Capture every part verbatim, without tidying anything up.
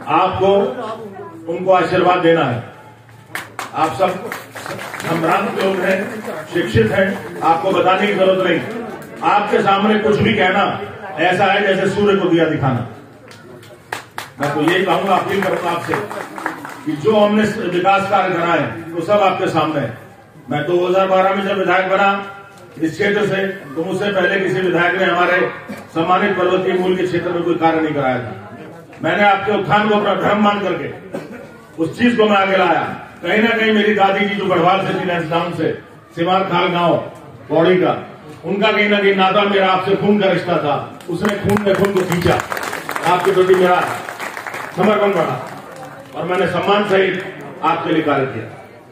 आपको उनको आशीर्वाद देना है। आप सब संभ्रांत लोग हैं, शिक्षित हैं, आपको बताने की जरूरत नहीं। आपके सामने कुछ भी कहना ऐसा है जैसे सूर्य को दिया दिखाना। मैं तो यही कहूंगा, अपील करूंगा आपसे कि जो हमने विकास कार्य कराए वो सब आपके सामने है। मैं दो हजार बारह में जब विधायक बना इस क्षेत्र से, तो मुझसे पहले किसी विधायक ने हमारे सम्मानित पर्वतीय मूल के क्षेत्र में कोई कार्य नहीं कराया था। मैंने आपके उत्थान को अपना धर्म मान करके उस चीज को मैं आगे लाया। कहीं ना कहीं मेरी दादी जी जो गढ़वाल से थी, नैन्सडाउन से, सिमार खाल गांव पौड़ी का, उनका कहीं ना कहीं नाता मेरा आपसे खून का रिश्ता था। उसने खून में खून को खींचा, आपके प्रति मेरा समर्पण बढ़ा और मैंने सम्मान सहित आपके लिए कार्य किया।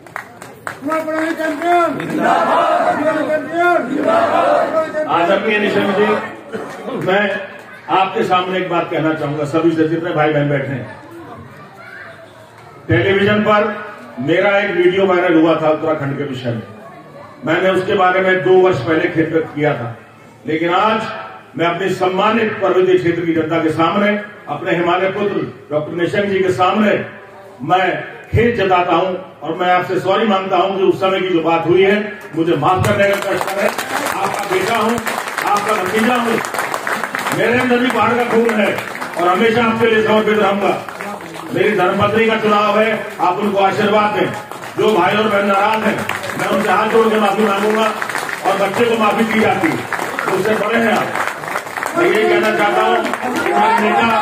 आदरणीय निशंक जी, मैं आपके सामने एक बात कहना चाहूंगा, सभी से जितने भाई बहन बैठे हैं। टेलीविजन पर मेरा एक वीडियो वायरल हुआ था उत्तराखंड के विषय में। मैंने उसके बारे में दो वर्ष पहले खेत व्यक्त किया था, लेकिन आज मैं अपने सम्मानित पर्वतीय क्षेत्र की जनता के सामने, अपने हिमालय पुत्र डॉक्टर निशंक जी के सामने मैं खेद जताता हूं और मैं आपसे सॉरी मांगता हूं कि उस समय की जो बात हुई है मुझे माफ करने का कष्ट है। आपका बेटा हूं, आपका भतीजा हूं, मेरे अंदर भी पहाड़ का खून है और हमेशा आपके लिए समर्पित रहूंगा। मेरी धर्मपत्नी का चुनाव है, आप उनको आशीर्वाद दें। जो भाई और बहन नाराज हैं, मैं उनसे हाथ जोड़ के माफी मांगूंगा और बच्चे को माफी दी जाती है, उससे बड़े हैं आप। मैं यही कहना चाहता हूं कि हमारे नेता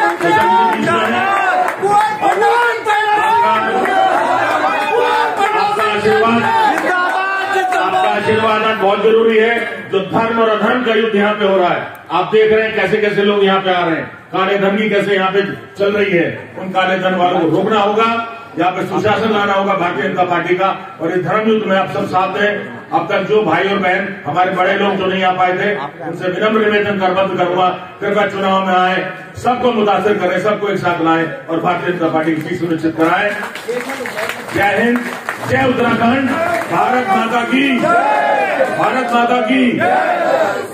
आपका आशीर्वाद आपका आशीर्वाद आज बहुत जरूरी है। जो धर्म और अधर्म का युद्ध यहाँ पे हो रहा है, आप देख रहे हैं कैसे कैसे लोग यहाँ पे आ रहे हैं। काले धन की कैसे यहाँ पे चल रही है, उन काले धन वालों को रोकना होगा, यहाँ पे सुशासन लाना होगा भारतीय जनता पार्टी का। और इस धर्म युद्ध में आप सब साथ हैं। अब तक जो भाई और बहन हमारे बड़े लोग जो नहीं आ पाए थे, उनसे विनम्र निवेदन करबद्ध करूंगा, कृपया चुनाव में आए, सबको मुतासिर करें, सबको एक साथ लाएं और भारतीय जनता पार्टी की जीत सुनिश्चित कराएं। जय हिंद, जय उत्तराखंड, भारत माता की, भारत माता की।